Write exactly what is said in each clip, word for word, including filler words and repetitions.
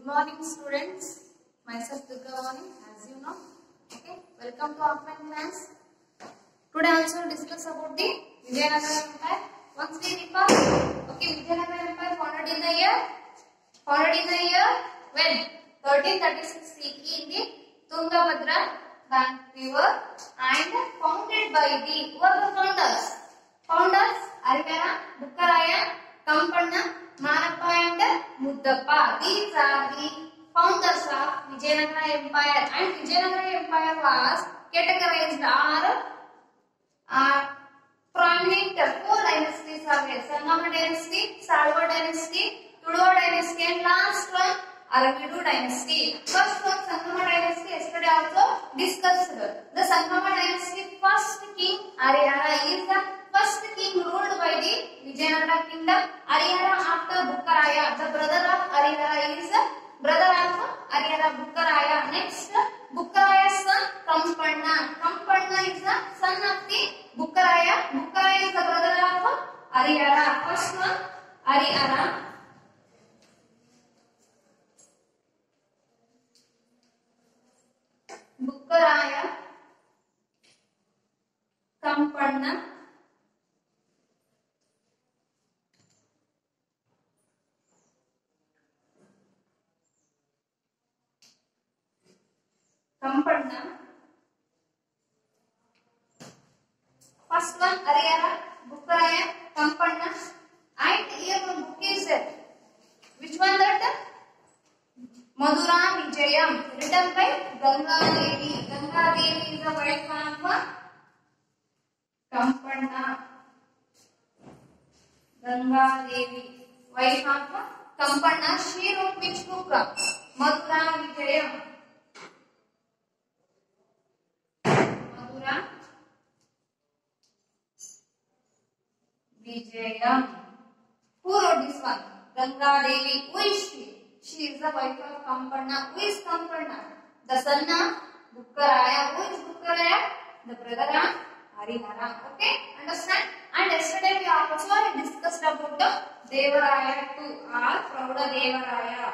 morning, students. Myself Durga Vani, as you know. Okay, welcome to offline class. Today also discuss about the Vijayanagara Empire. Once we recall, okay, Vijayanagara Empire founded in the year, founded in the year when thirteen thirty-six C E in the Tungabhadra Bank river and founded by the who are the founders? Founders Ariyara, Bukkaraya, Kampanna, Manappa and Muddappa. These are the founders of Vijayanagara Empire, and Vijayanagara Empire was categorized are uh, prominent four dynasties are there: Sangama dynasty, Salva dynasty, Tuluva dynasty, and last one Aravidu dynasty. First one Sangama dynasty, yesterday also discussed. The Sangama dynasty first king Ariyara is the first king ruled by the Vijayanagara kingdom. Ariyara after Bukkaraya, the brother of Ariyara is the brother of Ariyara Bukkaraya. Next, Bukkaraya's son Kampanna. Kampanna is the son of the Bukkaraya. Bukkaraya is the brother of Ariyara. First one Ariyara. Bukkaraya, Kampanna, Kampanna. First one Ariyara, Bukkaraya, Kampanna, and here one book is there. Which one that? Madura Vijayam, written by Ganga Devi. Ganga Devi is the wife of Kampanna. Ganga Devi, wife of Kampanna. She wrote which book? Madura Vijayam. Madura Vijayam. Who wrote this one? Ganga Devi. Who is she? She is the wife of Kampanna. Who is Kampanna? The son of Bukkaraya. Who is Bukkaraya? The brother of Ariyara. Okay, understand? And yesterday we also discussed about the Devaraya too, or Prouda Devaraya.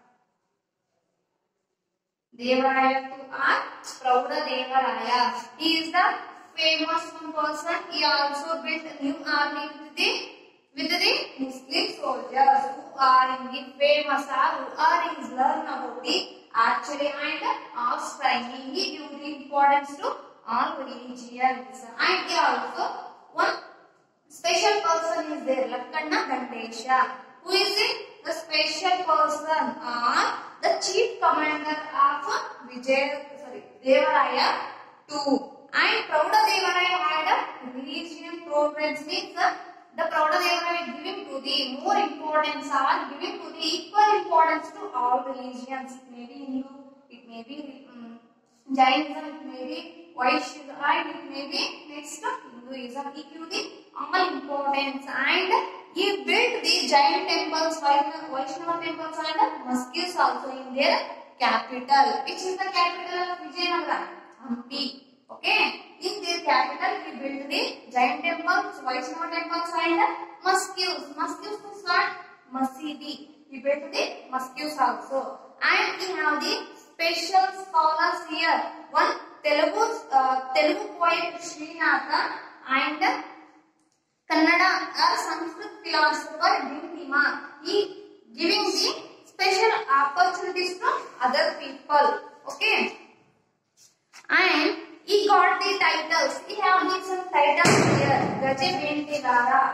Devaraya too, or Prouda Devaraya. He is the famous one person. He also built a new army with the with the Muslim soldiers who are in the famous or who are in learn about the archery and horse training. He gives the importance to all religions. And he also one special person is there, Lakkanna Gandesha. Who is it? The special person or the chief commander of Vijay, sorry, Devaraya two. And Prouda Devaraya had a religion programs means the The Prouda Devaraya is giving to the more importance or giving to the equal importance to all religions. It may be Hindu, it may be um, Jainism, it may be Vaishnavism, and it may be next Hinduism. He gives the all importance, and he built the giant temples, Vaishnava temples and mosques also in their capital. Which is the capital of Vijayanagara? Hampi. Okay, in their capital he built the giant temples, Vaishnava temples and mosques. Mosques is what? Masjidi. He built the mosques also. And we have the special scholars here. One Telugu, uh, Telugu poet Srinatha and Kannada or Sanskrit philosopher Dindima. He giving the special opportunities to other people. Okay, and he got the titles. He have got some titles here. Gaja Bentegara.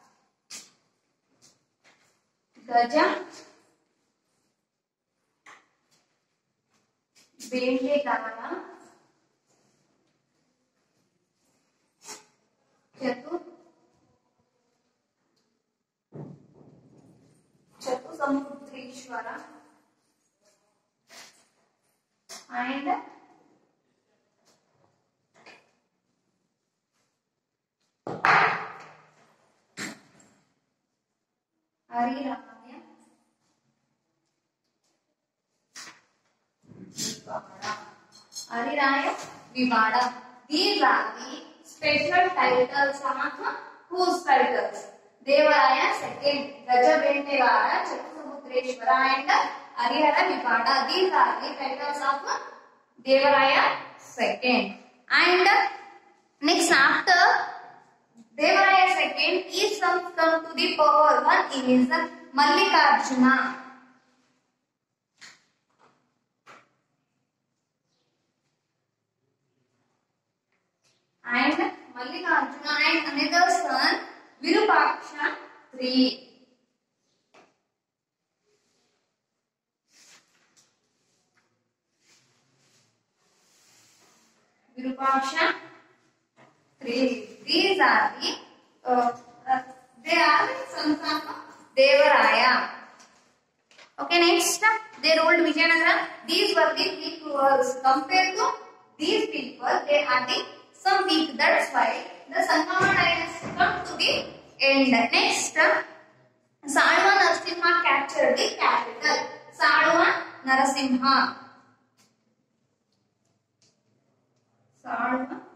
Gaja Bentegara. Chatu Chatu Samudrashwara. And Ariraya Vivada. Ariraya Vivada. These are the special titles of whose titles? Devaraya second, Gaja Bentegara, Chatu Samudrashwara, and Harihara, Vipata. These are the titles of Devaraya second. And next, after Devaraya second, is some come to the power. One is Mallikarjuna. And Mallikarjuna and another son Virupaksha three. Virupaksha three. These are the uh, uh, they are the sons of Devaraya. Okay, next they ruled Vijayanagara. These were the peoples. Compared to these people, they are the some weak. That's why the Sangama dynasty come to the end. Next, Salva Narasimha captured the capital. Salva Narasimha. Salva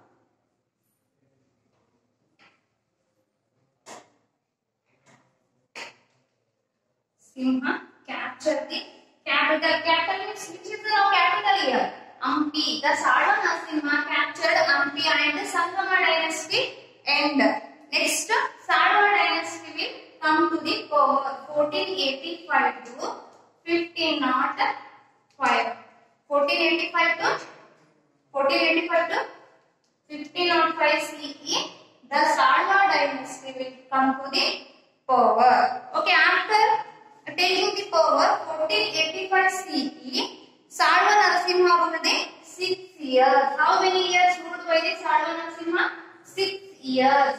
Simha captured the capital. Capital means which is the now capital here? Ampi. The Salva Narasimha captured Ampi and the Sangama dynasty end. Next, Salva dynasty will come to the power fourteen eighty-five to fifteen oh five. fourteen eighty-five to fourteen eighty-five to fifteen oh five C E. The Salva dynasty will come to the power. Okay, after taking the power fourteen eighty-five C E, Salva Narasimha ruled six years. How many years ruled by the Salva Narasimha? Six years.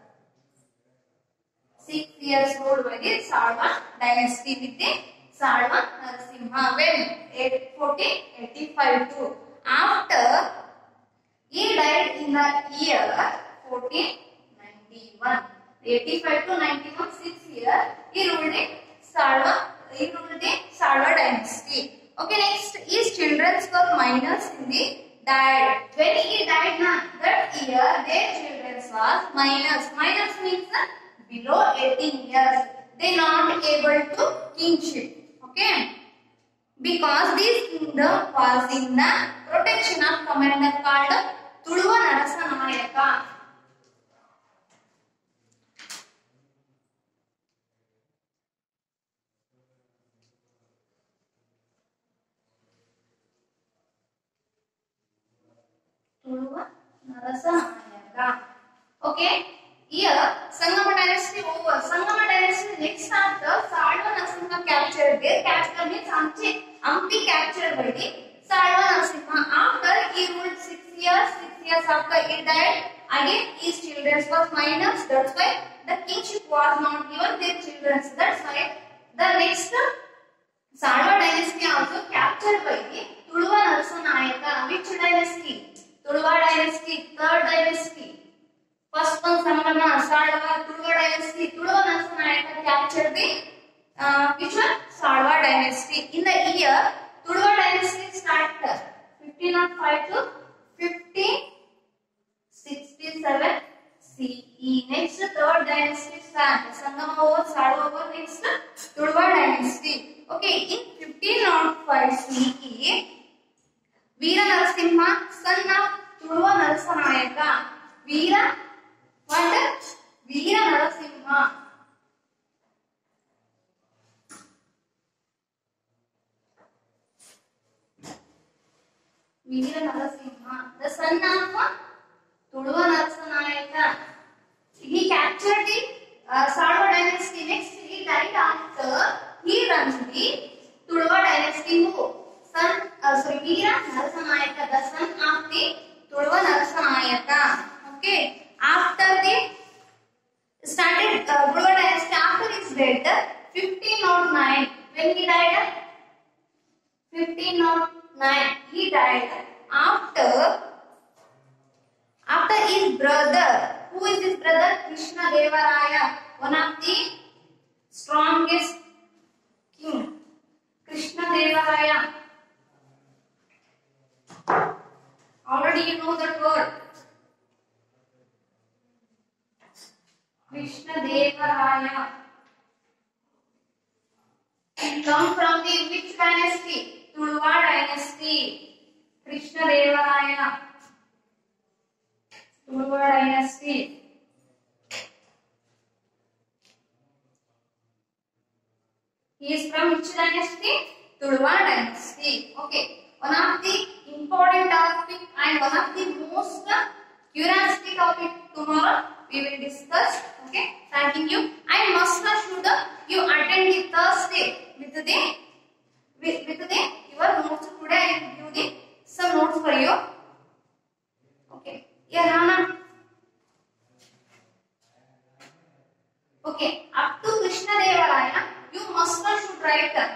Six years ruled by the Salva dynasty with the Salva Narasimha. When? fourteen eighty-five to. After he died in the year fourteen ninety-one. eighty-five to ninety-one, six years. He ruled the Salva. He ruled the Salva dynasty. Okay, next, his children were minors in the died. When he died, na, that year their children was minors. Minors means uh, below eighteen years. They not able to kingship. Okay, because this kingdom was in the protection of commander called Tuluva Narasanayaka. Tuluva Narasanayaka. Okay, here Sangama dynasty over. Sangama dynasty next after Salva Narasimha captured their capital means Ampi, Ampi captured by the Salva Narasimha. After he ruled six years, six years after he died, again his children was minors. That's why the kingship was not given their children. That's why the next Salva dynasty also captured by the Tuluva Narasanayaka. Which dynasty? Tuluva dynasty, third dynasty. First one Sangama, Salva, Tuluva dynasty. Tuluva Narasanayaka captured the uh, which one? Salva dynasty. In the year Tuluva dynasty started fifteen oh five to fifteen sixty-seven C E. Next third dynasty started. Sangama over, Salva over. Next Tuluva dynasty. Okay, in fifteen oh five C E, Veera Narasimha, son of Tuluva Narasanayaka. Veera, what? Veera Narasimha. Veera Narasimha, the son of Tuluva Narasanayaka. He captured the uh, Salva dynasty. Next, he died after he runs the Tuluva dynasty. Who? Son, uh, sorry, Veera Narasanayaka, the son of the Tuluva Narasanayaka. Okay. After the started uh, Tuluva dynasty, after his death, fifteen oh nine. When he died? fifteen oh nine. He died after after his brother. Who is his brother? Krishna Devaraya, one of the strongest king. Krishna Devaraya. Already you know that word. Krishna Devaraya. Come from the which dynasty? dynasty? Tuluva dynasty. Krishna Devaraya. Tuluva dynasty. He is from which dynasty? Tuluva dynasty. Okay. One of the important topic and one of the most curiosity topic tomorrow we will discuss. Okay. Thanking you. And must not should you attend the Thursday with the with, with the your notes today. I will give the some notes for you. Okay. Yeah, Rana. Okay. Up to Krishna Devaraya, you must not should write them.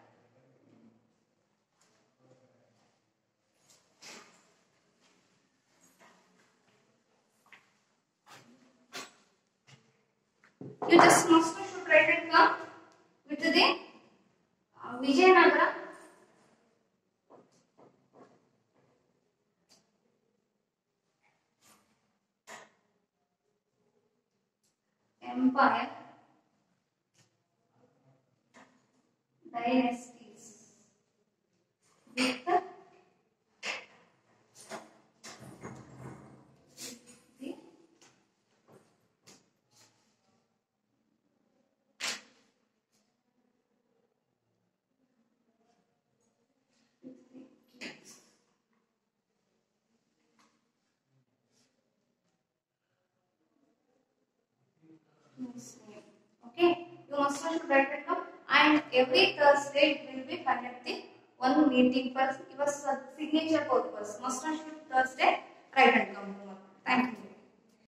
You just must should write it down with the uh, Vijayanagara, Empire, dynasties with the, the okay, you must should write it down, and every Thursday it will be conducting one meeting for your signature purpose. Must should Thursday write it down. Thank you.